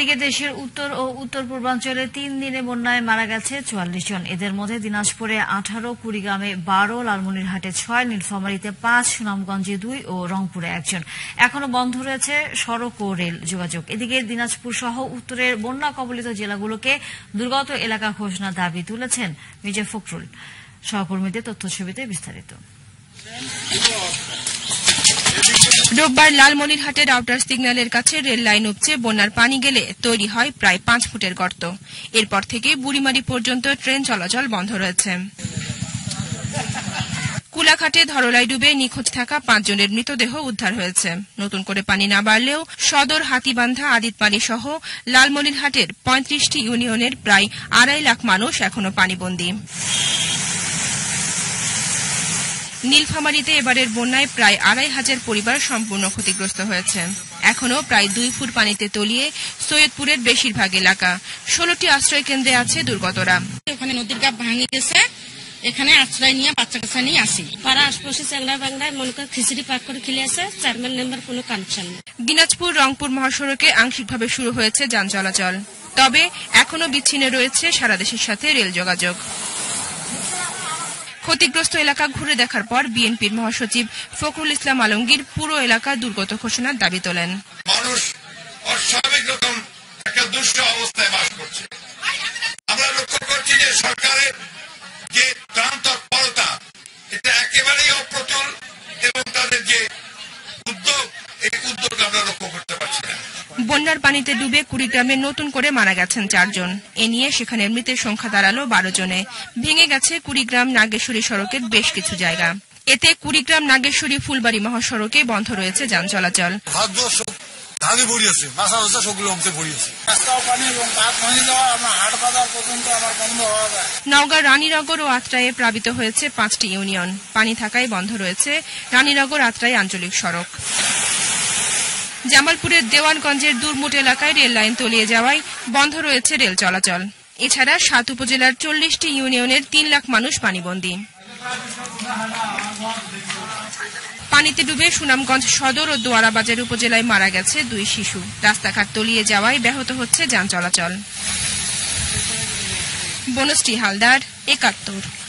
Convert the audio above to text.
এদিকে দেশের উত্তর ও উত্তর পূর্বাঞ্চলে 3 দিনে বন্যায় মারা গেছে 44 জন। এদের মধ্যে দিনাজপুরে 18, কুড়িগ্রামে 12, লালমনিরহাটে 6, নীলফামারীতে 5, সুনামগঞ্জে 2 ও রংপুরে 1 জন। এখনো বন্ধ রয়েছে সড়ক ও রেল যোগাযোগ। এদিকে দিনাজপুর সহ উত্তরের বন্যা কবলিত জেলাগুলোকে দুর্গত এলাকা ঘোষণার দাবি তুলেছেন মির্জা ফখরুল। সহকর্মীদের তথ্যছবিতে বিস্তারিত। রোববার লালমনিরহাটের আউটার সিগন্যালের কাছে রেল লাইন উপচে বন্যার পানি গেলে তৈরি হয় প্রায় 5 ফুটের গর্ত। এরপর থেকে বুড়িমারি পর্যন্ত ট্রেন চলাচল বন্ধ রয়েছে। কুলাঘাটে ধরলাই ডুবে নিখোঁজ থাকা 5 জনের মৃতদেহ উদ্ধার হয়েছে। নতুন করে পানি না বাড়লেও সদর, হাতিবান্ধা, আদিতপাড়ি সহ লালমনিরহাটের 35টি ইউনিয়নের প্রায় 2.5 লাখ মানুষ এখনো পানিবন্দী। নীলফামারীতে এবারের বন্যায় প্রায় 2,500 পরিবার সম্পূর্ণ ক্ষতিগ্রস্ত হয়েছে। এখনো প্রায় 2 ফুট পানিতে তলিয়ে সৈয়দপুরের বেশিরভাগ এলাকা। 16টি আশ্রয় কেন্দ্রে আছে দুর্গতরা। ওখানে নদীর গাব ভাঙে গেছে, এখানে আশ্রয় নিয়ে বাচ্চা কাচ্চা নিয়ে আসি। পাড়া আশপাশে চ্যাংড়া বাংলায় মনে করে খিচুড়ি পাক করে খেলে আছে, চেয়ারম্যান মেম্বার কোনো কানেকশন নেই। দিনাজপুর রংপুর মহাসড়কে আংশিকভাবে শুরু হয়েছে যান চলাচল, তবে এখনো বিচ্ছিন্ন রয়েছে সারা দেশের সাথে রেল যোগাযোগ। ক্ষতিগ্রস্ত এলাকা ঘুরে দেখার পর বিএনপির মহাসচিব ফখরুল ইসলাম আলমগীর পুরো এলাকা দুর্গত ঘোষণার দাবি তোলেন। মানুষ অস্বাভাবিক রকম একটা দুষ্ট অবস্থায় বাস করছে। আমরা লক্ষ্য করছি যে সরকারের যে ত্রাণ তৎপরতা এটা একেবারেই অপ্রতুল এবং তাদের যে উদ্যোগ, এই উদ্যোগ আমরা লক্ষ্য করতে পারছি না। বন্যার পানিতে ডুবে কুড়িগ্রামে নতুন করে মারা গেছেন 4 জন। এ নিয়ে সেখানে মৃতের সংখ্যা দাঁড়ালো 12 জনে। ভেঙে গেছে কুড়িগ্রাম নাগেশ্বরী সড়কের বেশ কিছু জায়গা। এতে কুড়িগ্রাম নাগেশ্বরী ফুলবাড়ি মহাসড়কে বন্ধ রয়েছে যান চলাচল। নওগাঁ রানীনগর ও আত্রায়ে প্লাবিত হয়েছে 5টি ইউনিয়ন। পানি থাকায় বন্ধ রয়েছে রানীনগর আত্রাই আঞ্চলিক সড়ক। জামালপুরের দেওয়ানগঞ্জের দুরমুট এলাকায় রেল লাইন তলিয়ে যাওয়ায় বন্ধ রয়েছে রেল চলাচল। এছাড়া 7 উপজেলার 40টি ইউনিয়নের 3 লাখ মানুষ পানিবন্দী। পানিতে ডুবে সুনামগঞ্জ সদর ও দোয়ারাবাজার উপজেলায় মারা গেছে 2 শিশু। রাস্তাঘাট তলিয়ে যাওয়ায় ব্যাহত হচ্ছে যান চলাচল। বনশ্রী হালদার, 71।